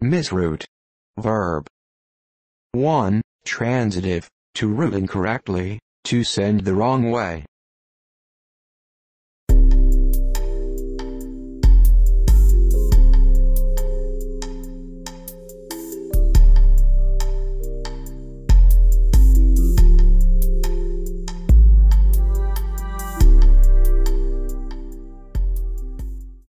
Misroute. Verb. 1. Transitive, to route incorrectly, to send the wrong way.